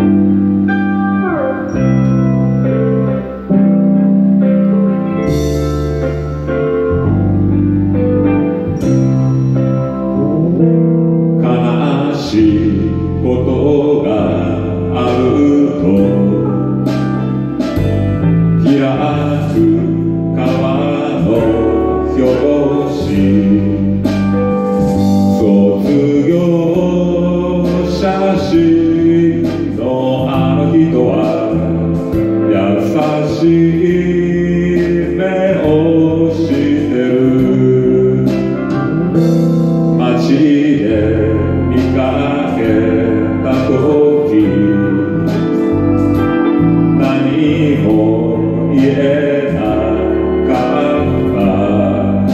ことがあると開く川の表紙卒業写真のあの人は優しい目をしてる街で見かけた時何も言えなかった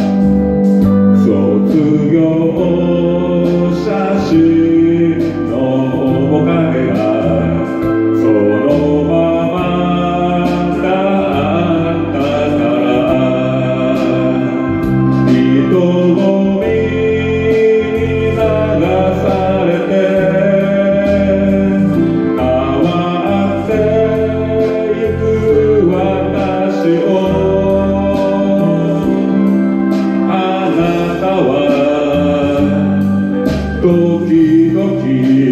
卒業写真の面影がそのままだったから人混みに流されて時々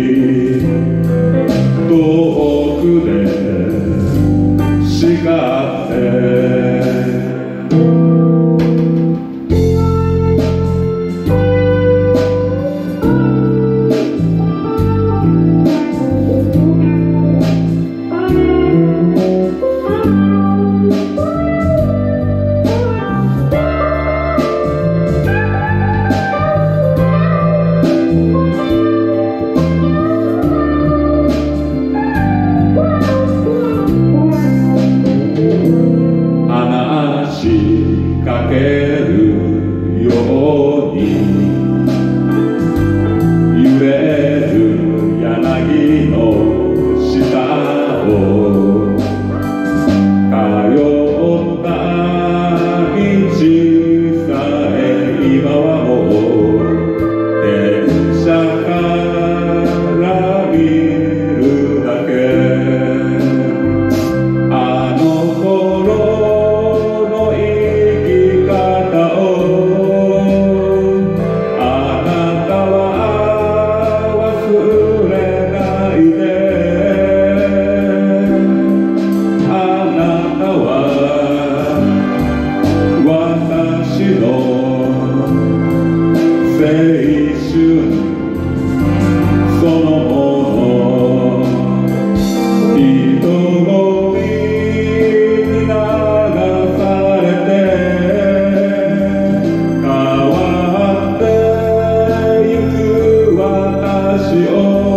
遠くで叱ってかけるように揺れる柳の下を通った道さえ今はもう電車から見るだけあの頃私を